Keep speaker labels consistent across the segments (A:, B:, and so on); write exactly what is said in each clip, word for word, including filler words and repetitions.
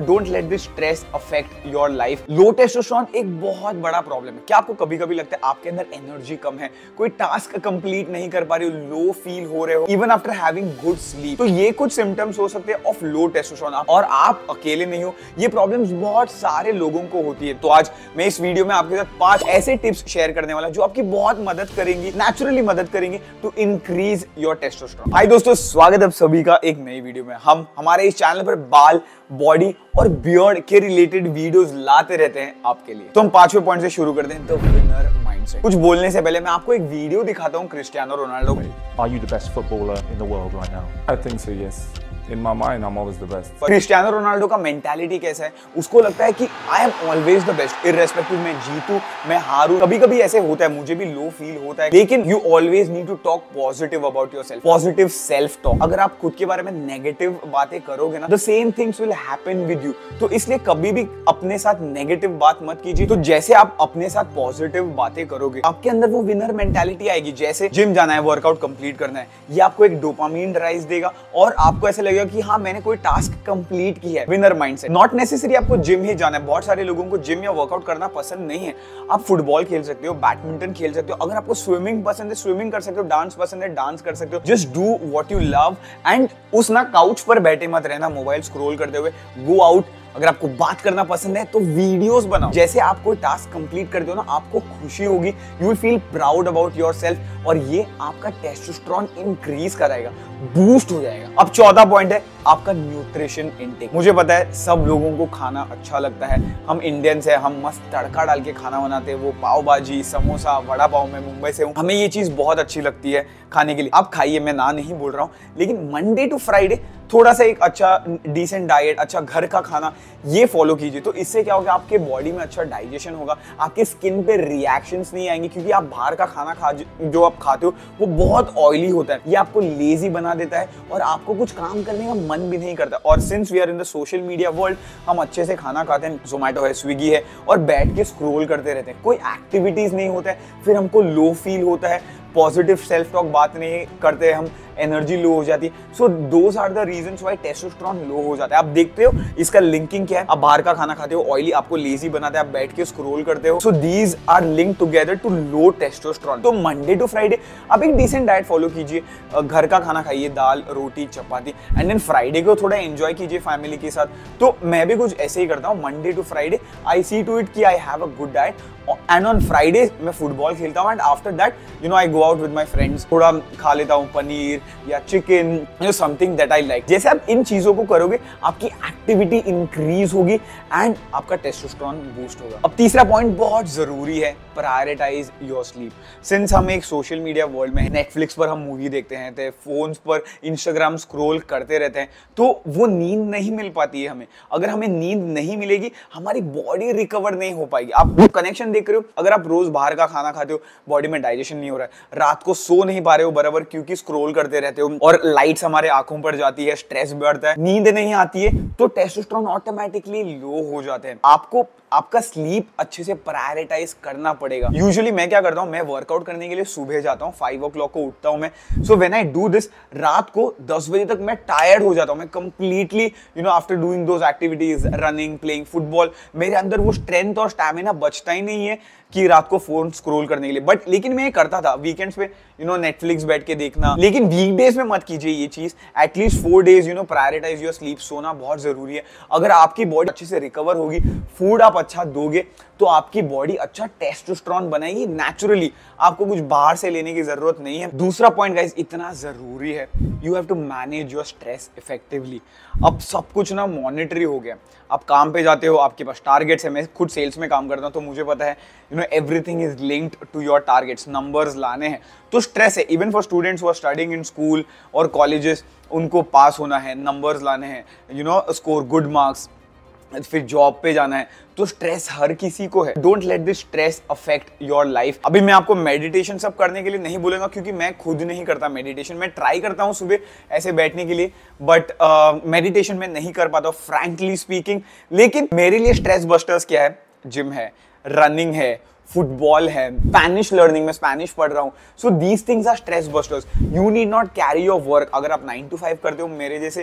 A: Don't let this stress affect your life. Low testosterone एक बहुत बड़ा प्रॉब्लम है। क्या आपको कभी कभी लगता है आपके अंदर एनर्जी कम है, कोई टास्क कंप्लीट नहीं कर पा रहे हो, लो फील हो रहे हो even after having good sleep? तो ये कुछ सिम्टम्स हो सकते हैं ऑफ लो टेस्टोस्टेरोन, और आप अकेले नहीं हो, ये प्रॉब्लम्स बहुत सारे लोगों को होती है। तो आज मैं इस वीडियो में आपके साथ पांच ऐसे टिप्स शेयर करने वाला जो आपकी बहुत मदद करेंगी, नेचुरली मदद करेंगे to increase your testosterone. Hi दोस्तों, स्वागत है आप सभी का एक नई वीडियो में। हम हमारे इस चैनल पर बाल, बॉडी और बियर्ड के रिलेटेड वीडियोस लाते रहते हैं आपके लिए। तो हम पांचवें पॉइंट से शुरू करते हैं, द विनर माइंडसेट। कुछ बोलने से पहले मैं आपको एक वीडियो दिखाता हूँ Cristiano Ronaldo.
B: Are you the best footballer in the world right now?
C: I think so, yes. In my mind, I'm always the best.
A: Cristiano Ronaldo का मेंटालिटी कैसा है? उसको लगता है कि I am always the best, irrespective मैं जीतूं, मैं हारूं। कभी कभी ऐसे होता है, मुझे भी लो फील होता है, लेकिन you always need to talk positive about yourself, positive self talk. अगर आप खुद के बारे में नेगेटिव बातें करोगे ना, the same things will happen with you. तो इसलिए कभी भी अपने साथ नेगेटिव बात मत कीजिए। तो जैसे आप अपने साथ पॉजिटिव बातें करोगे, आपके अंदर वो विनर मेंटालिटी आएगी। जैसे जिम जाना है, वर्कआउट कंप्लीट करना है, ये आपको एक डोपामिन राइज देगा और आपको ऐसा लगेगा कि हाँ, मैंने कोई टास्क कंप्लीट किया है। Winner mindset. नॉट नेसेसरी आपको जिम ही जाना है। बहुत सारे लोगों को जिम या वर्कआउट करना पसंद नहीं है। आप फुटबॉल खेल सकते हो, बैडमिंटन खेल सकते हो, अगर आपको स्विमिंग पसंद है स्विमिंग कर सकते हो, डांस पसंद है डांस कर सकते हो। Just do what you love and उस ना काउच पर बैठे मत रहना मोबाइल स्क्रॉल करते हुए। Go out. अगर आपको बात करना पसंद है तो वीडियोस बनाओ। जैसे आप कोई टास्क कंप्लीट करते हो ना, आपको खुशी होगी, you will feel proud about yourself और ये आपका टेस्टोस्टेरोन इंक्रीज कराएगा, बूस्ट हो जाएगा। अब चौथा पॉइंट है आपका न्यूट्रिशन इनटेक। मुझे पता है सब लोगों को खाना अच्छा लगता है, हम इंडियंस है, हम मस्त तड़का डाल के खाना बनाते हैं, वो पाव भाजी, समोसा, वड़ा पाव। मैं मुंबई से हूँ, हमें ये चीज बहुत अच्छी लगती है खाने के लिए। आप खाइए, मैं ना नहीं बोल रहा हूँ, लेकिन मंडे टू फ्राइडे थोड़ा सा एक अच्छा डिसेंट डाइट, अच्छा घर का खाना ये फॉलो कीजिए। तो इससे क्या होगा, आपके बॉडी में अच्छा डाइजेशन होगा, आपके स्किन पे रिएक्शंस नहीं आएंगे, क्योंकि आप बाहर का खाना खा जो आप खाते हो वो बहुत ऑयली होता है, ये आपको लेजी बना देता है और आपको कुछ काम करने का मन भी नहीं करता। और since we are in the social media world, हम अच्छे से खाना खाते हैं, जोमेटो है, स्विगी है, और बैठ के स्क्रॉल करते रहते हैं, कोई एक्टिविटीज नहीं होता है, फिर हमको लो फील होता है, पॉजिटिव सेल्फ टॉक बात नहीं करते हैं हम, एनर्जी लो हो जाती है। So those are the reasons why testosterone low हो जाता है। आप देखते हो इसका लिंकिंग क्या है। आप बाहर का खाना खाते हो, ऑयली, आपको लेजी बनाता है, आप बैठ के स्क्रॉल करते हो। So these are linked together to low testosterone. तो मंडे टू फ्राइडे आप एक डिसेंट डाइट फॉलो कीजिए, घर का खाना खाइए, दाल, रोटी, चपाती, एंड देन फ्राइडे को थोड़ा एंजॉय कीजिए फैमिली के साथ। तो मैं भी कुछ ऐसे ही करता हूँ। Monday to Friday I see to it कि I have a good diet, and on Friday मैं फुटबॉल खेलता हूँ, and after that you know I go out with my friends, थोड़ा खा लेता हूँ पनीर या chicken, you know something that I like. जैसे आप इन चीजों को करोगे, आपकी एक्टिविटी इंक्रीज होगी एंड आपका टेस्टोस्टेरोन बूस्ट होगा। अब तीसरा पॉइंट बहुत जरूरी है, प्रायोरिटाइज योर स्लीप। सिंस हम एक सोशल मीडिया वर्ल्ड में, नेटफ्लिक्स पर हम मूवी देखते हैं, तो फोन्स पर इंस्टाग्राम स्क्रॉल करते रहते हैं, तो वो नींद नहीं मिल पाती है हमें। अगर हमें नींद नहीं मिलेगी, हमारी बॉडी रिकवर नहीं हो पाएगी। आप वो कनेक्शन देख रहे हो, अगर आप रोज बाहर का खाना खाते हो, बॉडी में डाइजेशन नहीं हो रहा है, रात को सो नहीं पा रहे हो बराबर क्योंकि स्क्रॉल करते रहते हो, और लाइट्स हमारे आंखों पर जाती है, स्ट्रेस बढ़ता है, नींद नहीं आती है, तो टेस्टोस्टेरोन ऑटोमेटिकली लो हो जाते हैं। आपको आपका स्लीप अच्छे से प्रायोरिटाइज करना पड़ेगा। यूजुअली मैं क्या करता हूँ, मैं वर्कआउट करने के लिए सुबह जाता हूँ, फाइव ओ क्लॉक को उठता हूँ मैं। So when I do this, रात को दस बजे तक मैं टायर्ड हो जाता हूँ, मैं completely you know after doing those activities, running, playing football, मेरे अंदर वो स्ट्रेंथ और स्टैमिना बचता ही नहीं है कि रात को फोन स्क्रॉल करने के लिए। बट लेकिन मैं ये करता था वीकेंड्स पे, यू नो नेटफ्लिक्स बैठ के देखना। लेकिन वीकडेज में मत कीजिए ये चीज। At least four days you know prioritise your sleep. सोना बहुत जरूरी है। अगर आपकी बॉडी अच्छे से रिकवर होगी, फूड आप अच्छा दोगे, तो आपकी बॉडी अच्छा टेस्टोस्टेरोन बनाएगी नेचुरली। आपको कुछ बाहर से लेने की जरूरत नहीं है। दूसरा पॉइंट गाइस इतना जरूरी है, you have to manage your stress effectively. अब सब कुछ ना मॉनिटरी हो गया। आप काम पे जाते हो, आपके पास टारगेट्स है। मैं खुद सेल्स में काम करता हूँ, तो मुझे पता है you know everything is linked to your targets. Numbers लाने हैं, तो स्ट्रेस है। Even for students who are studying in school और कॉलेजेस, उनको पास होना है, नंबर्स लाने हैं, you know score good marks, फिर जॉब पे जाना है, तो स्ट्रेस हर किसी को है। Don't let this stress affect your life. अभी मैं आपको मेडिटेशन सब करने के लिए नहीं बोलूंगा, क्योंकि मैं खुद नहीं करता मेडिटेशन। मैं ट्राई करता हूँ सुबह ऐसे बैठने के लिए, बट मेडिटेशन में नहीं कर पाता फ्रैंकली स्पीकिंग। लेकिन मेरे लिए स्ट्रेस बस्टर्स क्या है? जिम है, रनिंग है, फुटबॉल है, स्पेनिश लर्निंग में स्पेनिश पढ़ रहा हूँ। So these things are stress busters. You need not carry your work. अगर आप नाइन टू फाइव करते हो मेरे जैसे,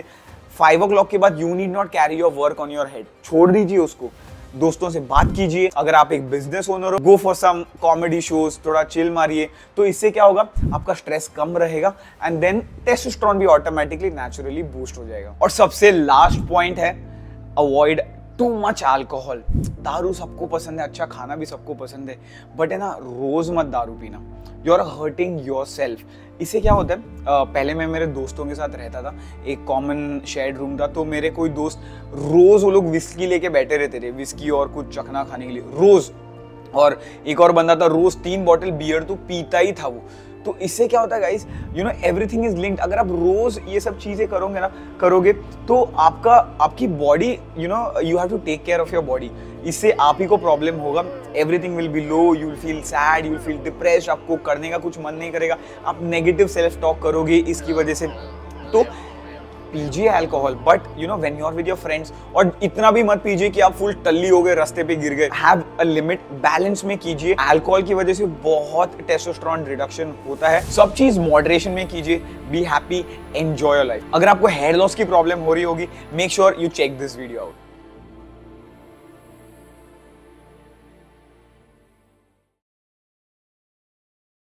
A: फाइव ओ क्लॉक के बाद you need not carry your work on your head, छोड़ दीजिए उसको, दोस्तों से बात कीजिए। अगर आप एक बिजनेस ओनर हो, go for some comedy shows, थोड़ा चिल मारिए, तो इससे क्या होगा, आपका स्ट्रेस कम रहेगा एंड देन टेस्टोस्टेरोन भी ऑटोमेटिकली नेचुरली बूस्ट हो जाएगा। और सबसे लास्ट पॉइंट है, अवॉइड टू मच अल्कोहल। दारू सबको पसंद है, अच्छा खाना भी सबको पसंद है, बट है ना, रोज मत दारू पीना, you are hurting your self. इससे क्या होता है, आ, पहले मैं मेरे दोस्तों के साथ रहता था, एक कॉमन शेयर्ड रूम था, तो मेरे कोई दोस्त रोज वो लोग विस्की लेके बैठे रहते थे, विस्की और कुछ चखना खाने के लिए रोज, और एक और बंदा था रोज तीन बॉटल बियर तो पीता ही था वो। तो इससे क्या होता है guys, you know everything is linked. अगर आप रोज ये सब चीजें करोगे ना करोगे तो आपका आपकी body, you know you have to take care of your body. इससे आप ही को प्रॉब्लम होगा, everything will be low, you will feel sad, you will feel depressed, आपको करने का कुछ मन नहीं करेगा, आप नेगेटिव सेल्फ टॉक करोगे इसकी वजह से। तो पीजिए alcohol, but you know when you are with your friends, और इतना भी मत पीजिए कि आप फुल टल्ली हो गए, रास्ते पे गिर गए। हैव अ लिमिट, बैलेंस में कीजिए। अल्कोहल की वजह से बहुत टेस्टोस्टेरोन रिडक्शन होता है, सब चीज मॉडरेशन में कीजिए। Be happy, enjoy your life. अगर आपको हेयर लॉस की प्रॉब्लम हो रही होगी, make sure you check this video out.